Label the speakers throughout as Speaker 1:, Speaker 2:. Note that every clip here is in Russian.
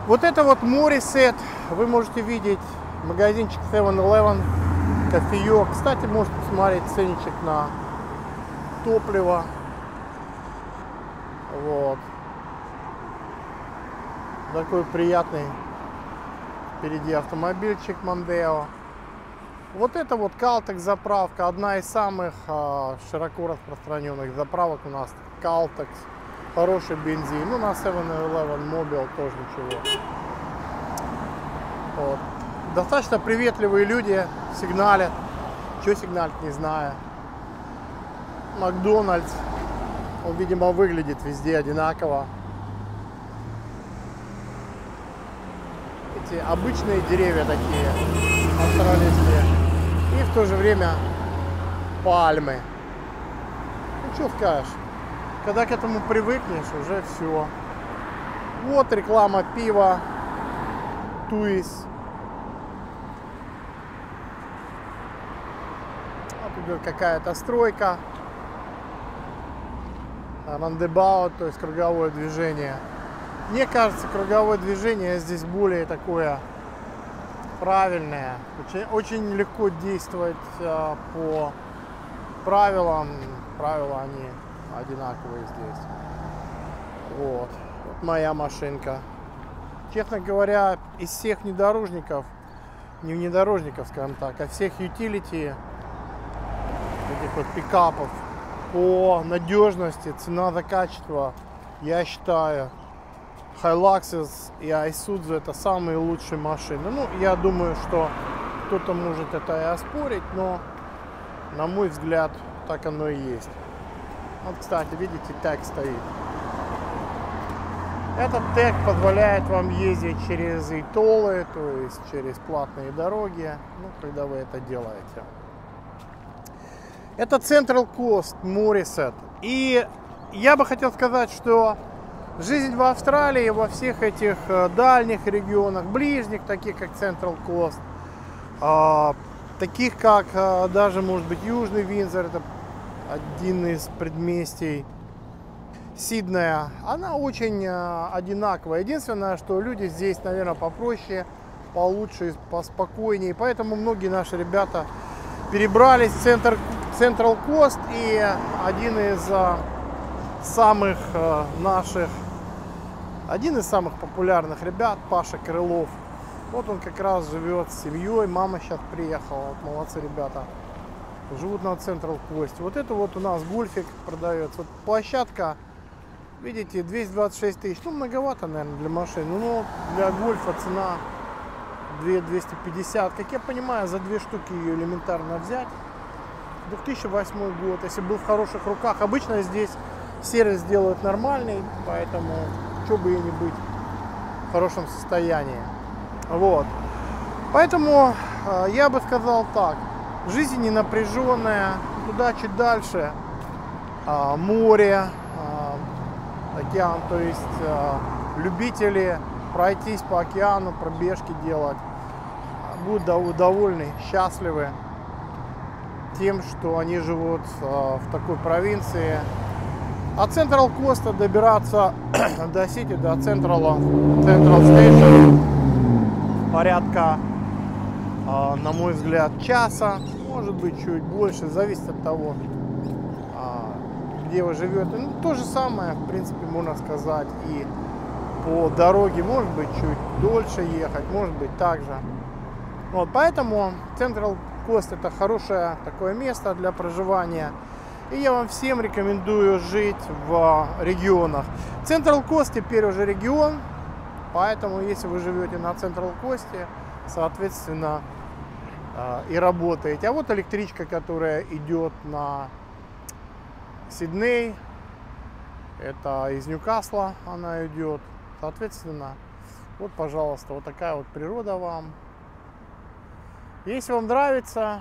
Speaker 1: Вот это вот Morissette. Вы можете видеть магазинчик 7-Eleven, кофеек. Кстати, можете посмотреть ценничек на топливо. Вот. Такой приятный впереди автомобильчик Mondeo. Вот это вот Caltex заправка, одна из самых широко распространенных заправок у нас. Caltex, хороший бензин. Ну, на 7-Eleven Mobile тоже ничего. Вот. Достаточно приветливые люди, сигналят. Что сигналят, не знаю. Макдональдс, он, видимо, выглядит везде одинаково. Эти обычные деревья такие, австралийские. И в то же время пальмы. Ну, что скажешь, когда к этому привыкнешь, уже все. Вот реклама пива Туис. Вот идет какая-то стройка. Рандебаут, то есть круговое движение. Мне кажется, круговое движение здесь более такое правильное. Очень легко действовать по правилам. Правила они одинаковые здесь. Вот. Вот моя машинка. Честно говоря, из всех внедорожников, не внедорожников, скажем так, а всех utility, этих вот пикапов, по надежности, цена за качество, я считаю, Hilux и Isuzu это самые лучшие машины. Ну, я думаю, что кто-то может это и оспорить, но на мой взгляд так оно и есть. Вот, кстати, видите, тег стоит. Этот тег позволяет вам ездить через итолы, то есть через платные дороги, ну, когда вы это делаете. Это Central Coast Morissette. И я бы хотел сказать, что жизнь в Австралии, во всех этих дальних регионах, ближних, таких как Central Coast, таких как даже, может быть, Южный Виндзор, это один из предместий Сиднея, она очень одинаковая. Единственное, что люди здесь, наверное, попроще, получше, поспокойнее. Поэтому многие наши ребята перебрались в Central Coast. И один из самых популярных ребят, Паша Крылов, вот он как раз живет с семьей. Мама сейчас приехала. Вот, молодцы ребята. Живут на Central Coast. Вот это вот у нас гольфик продается. Вот площадка, видите, 226 тысяч. Ну, многовато, наверное, для машины. Но для гольфа цена 2250. Как я понимаю, за две штуки ее элементарно взять. 2008 год. Если был в хороших руках. Обычно здесь сервис делают нормальный. Поэтому, что бы и не быть в хорошем состоянии. Вот. Поэтому я бы сказал так. Жизнь не напряженная. Туда чуть дальше. Море. Океан, то есть любители пройтись по океану, пробежки делать, будут довольны, счастливы тем, что они живут в такой провинции. От Central Coast добираться до Сити, до Central Station порядка, на мой взгляд, часа, может быть чуть больше, зависит от того, где вы живете. Ну, то же самое, в принципе, можно сказать, и по дороге, может быть, чуть дольше ехать, может быть, так же. Вот, поэтому Central Coast это хорошее такое место для проживания. И я вам всем рекомендую жить в регионах. Central Coast теперь уже регион, поэтому если вы живете на Central Coast, соответственно, и работаете. А вот электричка, которая идет на Сидней, это из Ньюкасла она идет, соответственно, вот, пожалуйста, вот такая вот природа вам. Если вам нравится,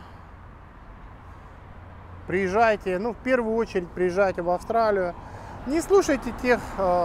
Speaker 1: приезжайте, ну, в первую очередь приезжайте в Австралию, не слушайте тех,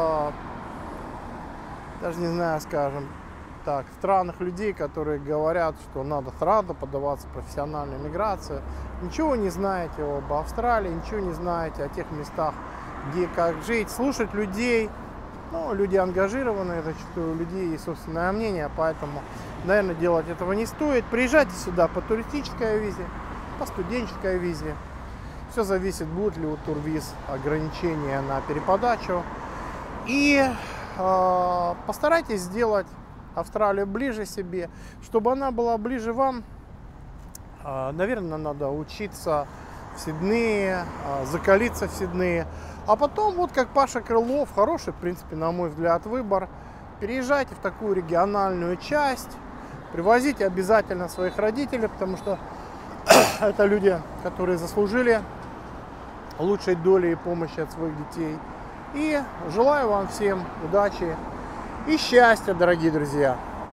Speaker 1: даже не знаю, скажем так, странных людей, которые говорят, что надо сразу подаваться в профессиональную миграцию. Ничего не знаете об Австралии, ничего не знаете о тех местах, где как жить. Слушать людей, Но люди ангажированные, зачастую у людей есть собственное мнение, поэтому, наверное, делать этого не стоит. Приезжайте сюда по туристической визе, по студенческой визе. Все зависит, будет ли у турвиз ограничения на переподачу. И постарайтесь сделать Австралию ближе себе. Чтобы она была ближе вам, наверное, надо учиться в Сиднее, закалиться в Сиднее. А потом, вот как Паша Крылов, хороший, в принципе, на мой взгляд, выбор. Переезжайте в такую региональную часть, привозите обязательно своих родителей, потому что это люди, которые заслужили лучшей доли и помощи от своих детей. И желаю вам всем удачи и счастья, дорогие друзья!